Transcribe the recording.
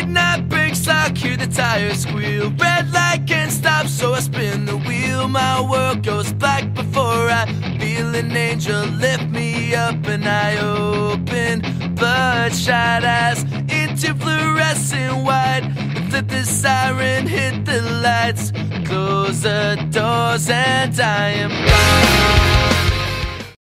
Midnight breaks lock, hear the tires squeal. Red light can't stop, so I spin the wheel. My world goes black before I feel an angel lift me up, and I open bloodshot eyes into fluorescent white. Flip the siren, hit the lights, close the doors, and I am gone.